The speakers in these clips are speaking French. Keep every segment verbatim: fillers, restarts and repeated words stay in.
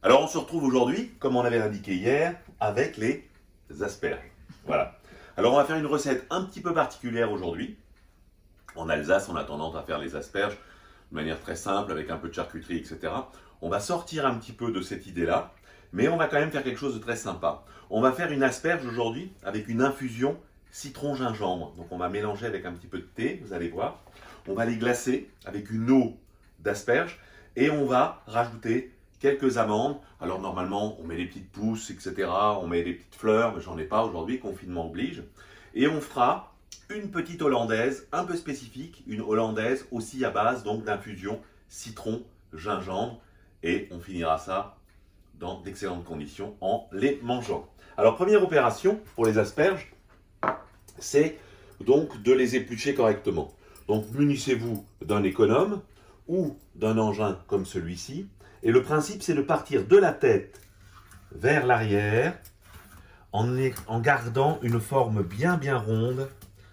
Alors on se retrouve aujourd'hui, comme on avait indiqué hier, avec les asperges. Voilà. Alors on va faire une recette un petit peu particulière aujourd'hui. En Alsace, on a tendance à faire les asperges de manière très simple, avec un peu de charcuterie, et cetera. On va sortir un petit peu de cette idée-là, mais on va quand même faire quelque chose de très sympa. On va faire une asperge aujourd'hui avec une infusion citron-gingembre. Donc on va mélanger avec un petit peu de thé, vous allez voir. On va les glacer avec une eau d'asperges et on va rajouter quelques amandes. Alors normalement, on met des petites pousses, et cetera. On met des petites fleurs, mais j'en ai pas aujourd'hui, confinement oblige. Et on fera une petite hollandaise un peu spécifique, une hollandaise aussi à base donc d'infusion citron, gingembre. Et on finira ça dans d'excellentes conditions en les mangeant. Alors première opération pour les asperges, c'est donc de les éplucher correctement. Donc munissez-vous d'un économe ou d'un engin comme celui-ci. Et le principe, c'est de partir de la tête vers l'arrière en, en gardant une forme bien bien ronde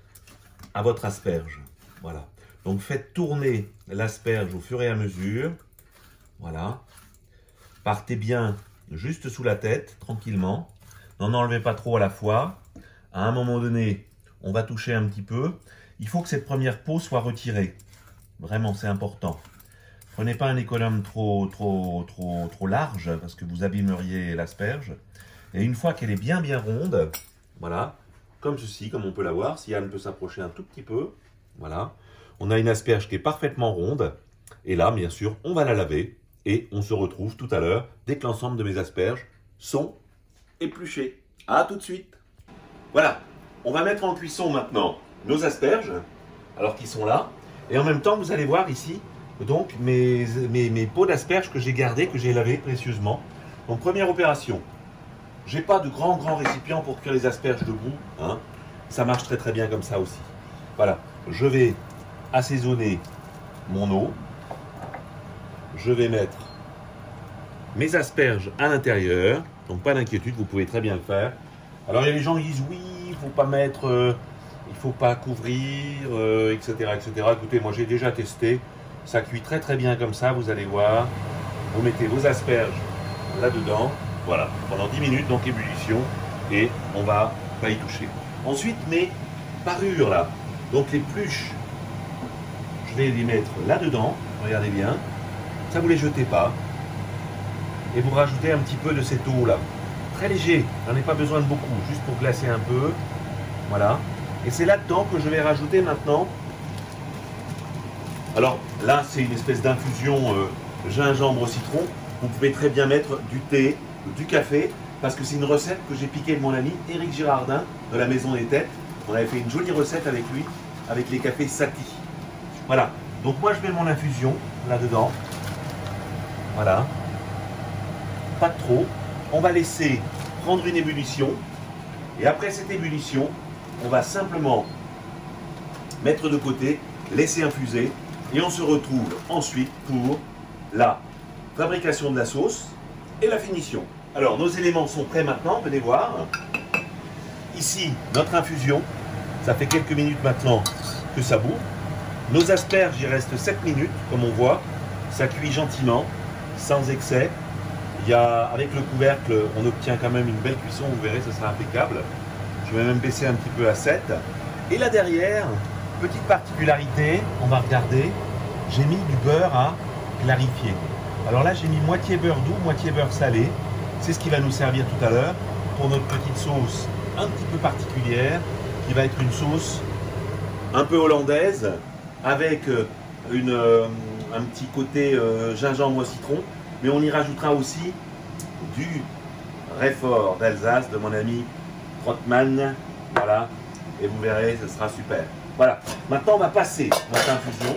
à votre asperge. Voilà. Donc faites tourner l'asperge au fur et à mesure. Voilà. Partez bien juste sous la tête, tranquillement. N'en enlevez pas trop à la fois. À un moment donné, on va toucher un petit peu. Il faut que cette première peau soit retirée. Vraiment, c'est important. Prenez pas un économe trop, trop, trop, trop large parce que vous abîmeriez l'asperge. Et une fois qu'elle est bien bien ronde, voilà, comme ceci, comme on peut la voir, si Anne peut s'approcher un tout petit peu, voilà, on a une asperge qui est parfaitement ronde. Et là, bien sûr, on va la laver et on se retrouve tout à l'heure dès que l'ensemble de mes asperges sont épluchées. À tout de suite. Voilà, on va mettre en cuisson maintenant nos asperges, alors qu'ils sont là. Et en même temps, vous allez voir ici, donc mes, mes, mes pots d'asperges que j'ai gardés, que j'ai lavés précieusement. Donc première opération, j'ai pas de grand grand récipient pour cuire les asperges debout, hein. Ça marche très très bien comme ça aussi. Voilà, je vais assaisonner mon eau. Je vais mettre mes asperges à l'intérieur, donc pas d'inquiétude, vous pouvez très bien le faire. Alors il y a des gens qui disent oui, il faut pas mettre, euh, il faut pas couvrir, euh, et cetera, et cetera. Écoutez, moi j'ai déjà testé, ça cuit très très bien comme ça, vous allez voir. Vous mettez vos asperges là-dedans, voilà, pendant dix minutes, donc ébullition, et on va pas y toucher. Ensuite, mes parures là, donc les pluches, je vais les mettre là-dedans, regardez bien, ça vous les jetez pas, et vous rajoutez un petit peu de cette eau là, très léger, j'en ai pas besoin de beaucoup, juste pour glacer un peu, voilà. Et c'est là-dedans que je vais rajouter maintenant. Alors là, c'est une espèce d'infusion euh, gingembre citron. Vous pouvez très bien mettre du thé, du café, parce que c'est une recette que j'ai piquée de mon ami Éric Girardin de la Maison des Têtes. On avait fait une jolie recette avec lui, avec les cafés Sati. Voilà. Donc moi, je mets mon infusion là-dedans. Voilà. Pas de trop. On va laisser prendre une ébullition. Et après cette ébullition, on va simplement mettre de côté, laisser infuser. Et on se retrouve ensuite pour la fabrication de la sauce et la finition. Alors, nos éléments sont prêts maintenant, venez voir. Ici, notre infusion. Ça fait quelques minutes maintenant que ça bout. Nos asperges, il reste sept minutes, comme on voit. Ça cuit gentiment, sans excès. Il y a, avec le couvercle, on obtient quand même une belle cuisson, vous verrez, ça sera impeccable. Je vais même baisser un petit peu à sept. Et là derrière, petite particularité, on va regarder, j'ai mis du beurre à clarifier. Alors là, j'ai mis moitié beurre doux, moitié beurre salé. C'est ce qui va nous servir tout à l'heure pour notre petite sauce un petit peu particulière, qui va être une sauce un peu hollandaise, avec une, un petit côté euh, gingembre citron, mais on y rajoutera aussi du Réfort d'Alsace de mon ami Trottmann, voilà, et vous verrez, ce sera super. Voilà, maintenant on va passer notre infusion.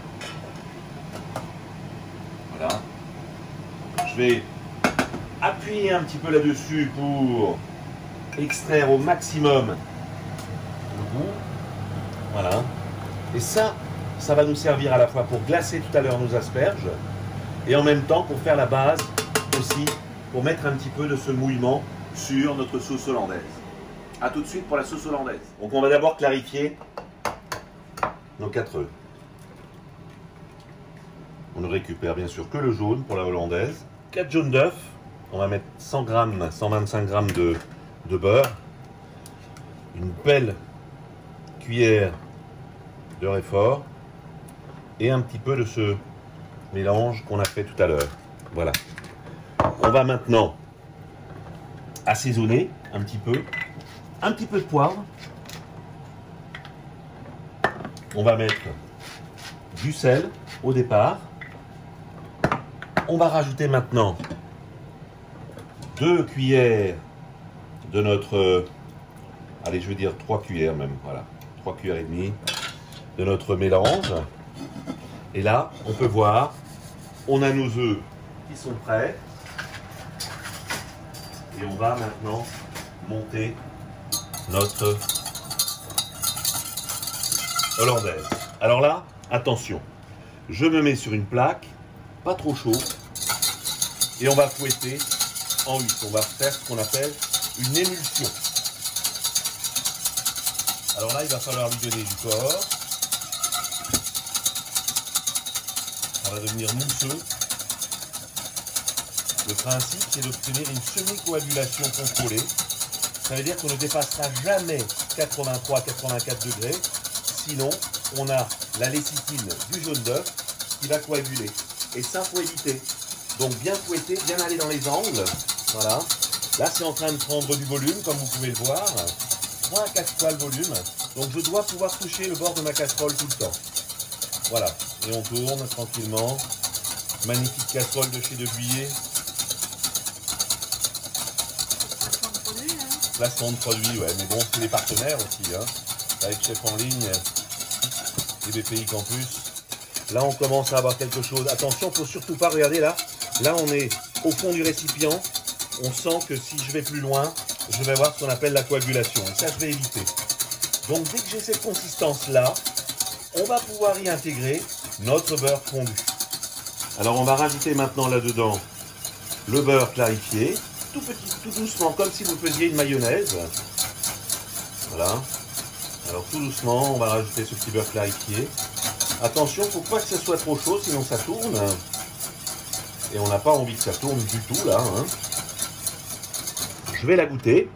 Voilà, je vais appuyer un petit peu là-dessus pour extraire au maximum le goût. Voilà, et ça, ça va nous servir à la fois pour glacer tout à l'heure nos asperges et en même temps pour faire la base aussi, pour mettre un petit peu de ce mouillement sur notre sauce hollandaise. A tout de suite pour la sauce hollandaise. Donc on va d'abord clarifier nos quatre œufs. On ne récupère bien sûr que le jaune pour la hollandaise. quatre jaunes d'œufs, on va mettre cent grammes, cent vingt-cinq grammes de, de beurre, une belle cuillère de réfort et un petit peu de ce mélange qu'on a fait tout à l'heure. Voilà. On va maintenant assaisonner un petit peu, un petit peu de poivre. On va mettre du sel au départ. On va rajouter maintenant deux cuillères de notre, euh, allez je vais dire trois cuillères même, voilà, trois cuillères et demie de notre mélange. Et là, on peut voir, on a nos œufs qui sont prêts. Et on va maintenant monter notre hollandaise. Alors là, attention, je me mets sur une plaque, pas trop chaud, et on va fouetter en huit. On va faire ce qu'on appelle une émulsion. Alors là, il va falloir lui donner du corps. Ça va devenir mousseux. Le principe, c'est d'obtenir une semi-coagulation contrôlée. Ça veut dire qu'on ne dépassera jamais quatre-vingt-trois à quatre-vingt-quatre degrés. Sinon, on a la lécithine du jaune d'œuf qui va coaguler. Et ça, il faut éviter. Donc, bien fouetter, bien aller dans les angles. Voilà. Là, c'est en train de prendre du volume, comme vous pouvez le voir. trois à quatre fois le volume. Donc, je dois pouvoir toucher le bord de ma casserole tout le temps. Voilà. Et on tourne tranquillement. Magnifique casserole de chez De Buyer. Placement de produit, ouais, mais bon, c'est des partenaires aussi, hein, avec Chef en ligne et B P I Campus. Là, on commence à avoir quelque chose. Attention, il ne faut surtout pas regarder là. Là, on est au fond du récipient. On sent que si je vais plus loin, je vais avoir ce qu'on appelle la coagulation. Et ça, je vais éviter. Donc, dès que j'ai cette consistance-là, on va pouvoir y intégrer notre beurre fondu. Alors, on va rajouter maintenant là-dedans le beurre clarifié. Tout petit, tout doucement, comme si vous faisiez une mayonnaise. Voilà. Alors tout doucement, on va rajouter ce petit beurre clarifié. Attention, il ne faut pas que ça soit trop chaud, sinon ça tourne. Et on n'a pas envie que ça tourne du tout, là. Hein. Je vais la goûter.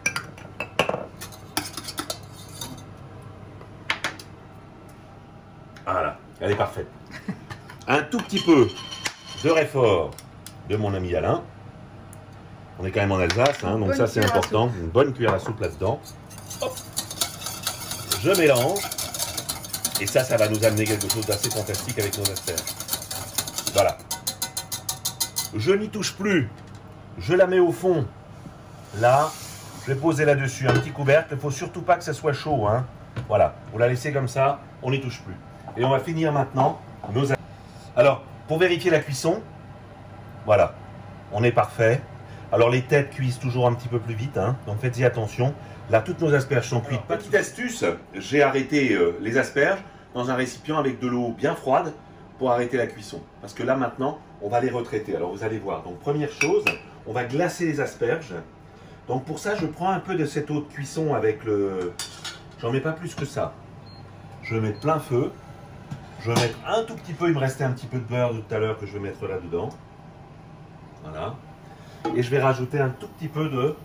Voilà, elle est parfaite. Un tout petit peu de réfort de mon ami Alain. On est quand même en Alsace, hein, donc ça c'est important. Une bonne cuillère à soupe là-dedans. Hop. Je mélange. Et ça, ça va nous amener quelque chose d'assez fantastique avec nos asperges. Voilà. Je n'y touche plus. Je la mets au fond. Là, je vais poser là-dessus un petit couvercle. Il ne faut surtout pas que ça soit chaud. Hein. Voilà. Vous la laissez comme ça, on n'y touche plus. Et on va finir maintenant nos asperges. Alors, pour vérifier la cuisson, voilà. On est parfait. Alors les têtes cuisent toujours un petit peu plus vite, hein, donc faites-y attention. Là, toutes nos asperges sont cuites. Alors, petite astuce, j'ai arrêté euh, les asperges dans un récipient avec de l'eau bien froide pour arrêter la cuisson. Parce que là, maintenant, on va les retraiter. Alors vous allez voir. Donc première chose, on va glacer les asperges. Donc pour ça, je prends un peu de cette eau de cuisson avec le... J'en mets pas plus que ça. Je vais mettre plein feu. Je vais mettre un tout petit peu, il me restait un petit peu de beurre de tout à l'heure que je vais mettre là-dedans. Voilà. Et je vais rajouter un tout petit peu de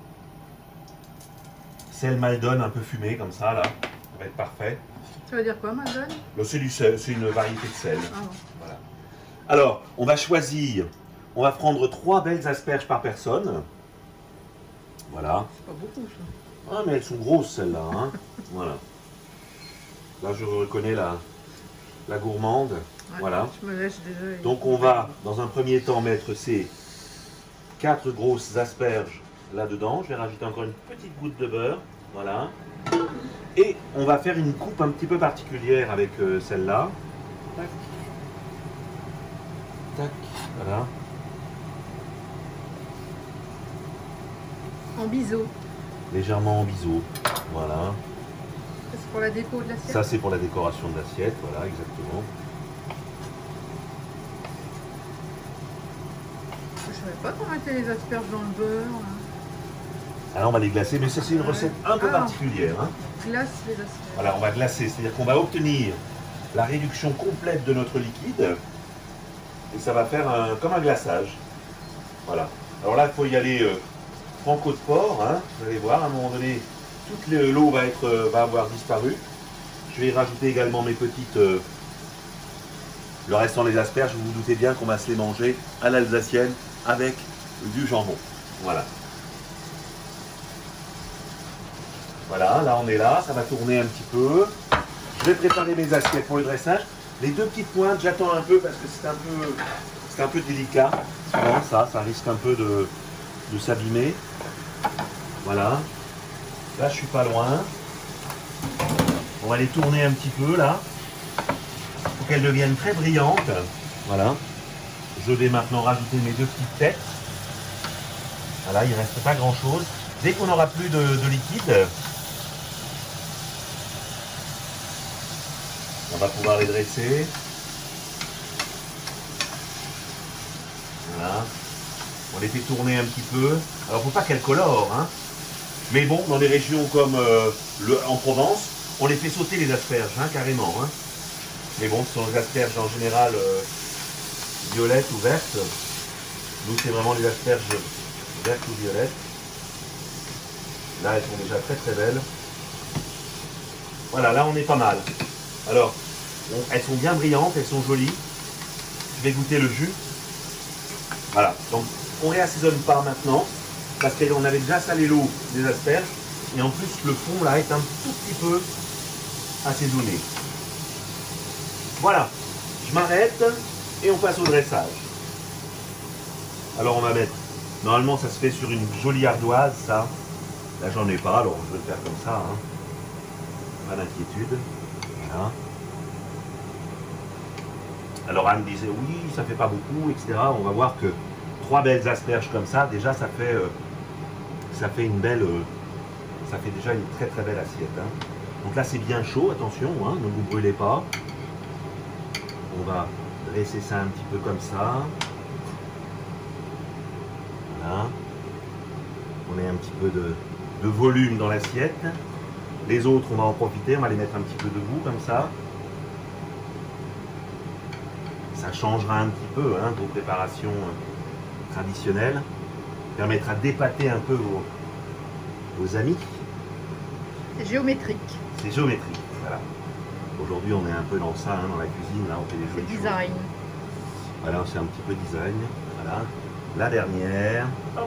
sel Maldon un peu fumé, comme ça, là. Ça va être parfait. Ça veut dire quoi, Maldon? C'est du sel, c'est une variété de sel. Ah bon. Voilà. Alors, on va choisir, on va prendre trois belles asperges par personne. Voilà. C'est pas beaucoup, ça. Ah, mais elles sont grosses, celles-là. Hein. Voilà. Là, je reconnais la, la gourmande. Ouais, voilà. Je me lèche déjà. Donc, on va, dans un premier temps, mettre ces quatre grosses asperges là-dedans. Je vais rajouter encore une petite goutte de beurre. Voilà. Et on va faire une coupe un petit peu particulière avec euh, celle-là. Tac. Tac. Voilà. En biseau. Légèrement en biseau. Voilà. C'est pour la déco de l'assiette. Ça, c'est pour la décoration de l'assiette. Voilà, exactement. Je savais pas qu'on mettait les asperges dans le beurre. Là. Alors on va les glacer, mais ça c'est une recette un peu ah, particulière. Hein. Glace les asperges. Voilà, on va glacer, c'est-à-dire qu'on va obtenir la réduction complète de notre liquide et ça va faire un, comme un glaçage. Voilà. Alors là, il faut y aller euh, franco de port, hein. Vous allez voir, à un moment donné, toute le- l'eau va, être, euh, va avoir disparu. Je vais y rajouter également mes petites... euh, le restant des asperges, vous vous doutez bien qu'on va se les manger à l'alsacienne avec du jambon. Voilà. Voilà, là on est là, ça va tourner un petit peu. Je vais préparer mes assiettes pour le dressage. Les deux petites pointes, j'attends un peu parce que c'est un peu, c'est un peu délicat. Souvent, ça, ça risque un peu de, de s'abîmer. Voilà. Là, je suis pas loin. On va les tourner un petit peu là, pour qu'elles deviennent très brillantes. Voilà. Je vais maintenant rajouter mes deux petites têtes. Voilà, il ne reste pas grand chose. Dès qu'on n'aura plus de, de liquide, on va pouvoir les dresser. Voilà. On les fait tourner un petit peu. Alors, il ne faut pas qu'elles colorent, hein. Mais bon, dans des régions comme euh, le, en Provence, on les fait sauter les asperges, hein, carrément. Hein. Mais bon, ce sont les asperges en général euh, violettes ou vertes. Nous, c'est vraiment les asperges vertes ou violettes. Là, elles sont déjà très très belles. Voilà, là, on est pas mal. Alors, on, elles sont bien brillantes, elles sont jolies. Je vais goûter le jus. Voilà, donc on ne réassaisonne pas maintenant, parce qu'on avait déjà salé l'eau des asperges. Et en plus, le fond, là, est un tout petit peu assaisonné. Voilà, je m'arrête et on passe au dressage. Alors, on va mettre... Normalement, ça se fait sur une jolie ardoise, ça. Là, j'en ai pas, alors je vais le faire comme ça. Hein. Pas d'inquiétude. Voilà. Alors, Anne disait, oui, ça fait pas beaucoup, et cetera. On va voir que trois belles asperges comme ça, déjà, ça fait, euh, ça fait une belle... Euh, ça fait déjà une très très belle assiette. Hein. Donc là, c'est bien chaud, attention, hein, ne vous brûlez pas. On va dresser ça un petit peu comme ça. Voilà. On met un petit peu de, de volume dans l'assiette. Les autres, on va en profiter, on va les mettre un petit peu debout comme ça. Ça changera un petit peu hein, vos préparations traditionnelles. Ça permettra d'épater un peu vos, vos amis. C'est géométrique. C'est géométrique, voilà. Aujourd'hui, on est un peu dans ça, hein, dans la cuisine, là, on fait des C'est jolies design. choses. Voilà, c'est un petit peu design. Voilà. La dernière. Hop.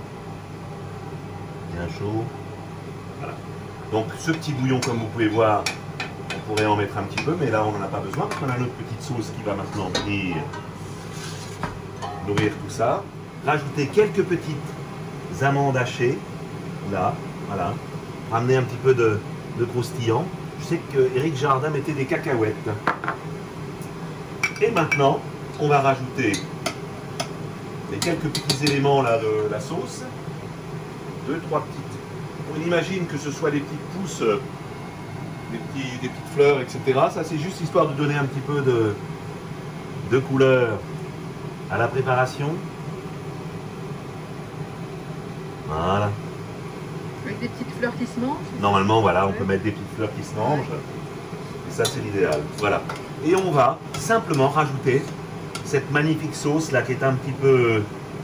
Bien chaud. Voilà. Donc, ce petit bouillon, comme vous pouvez voir, on pourrait en mettre un petit peu, mais là, on n'en a pas besoin, parce qu'on a notre petite sauce qui va maintenant venir nourrir tout ça. Rajouter quelques petites amandes hachées, là, voilà. Ramener un petit peu de, de croustillant. Je sais que Éric Jardin mettait des cacahuètes. Et maintenant, on va rajouter les quelques petits éléments là de la sauce. Deux, trois petites. On imagine que ce soit des petites pousses, des, petits, des petites fleurs, et cetera. Ça, c'est juste histoire de donner un petit peu de, de couleur à la préparation. Voilà. Avec des petites fleurs qui se mangent. Normalement, voilà, on Ouais. peut mettre des petites fleurs qui se mangent. Et ça, c'est l'idéal. Voilà. Et on va simplement rajouter cette magnifique sauce là qui est un petit peu...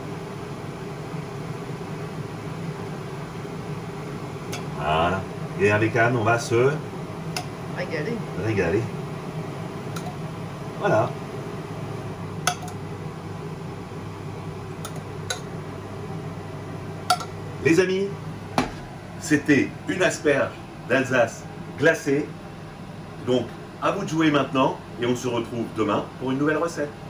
Voilà. Et avec Anne, on va se Régalé. régaler. Voilà. Les amis, c'était une asperge d'Alsace glacée. Donc, à vous de jouer maintenant et on se retrouve demain pour une nouvelle recette.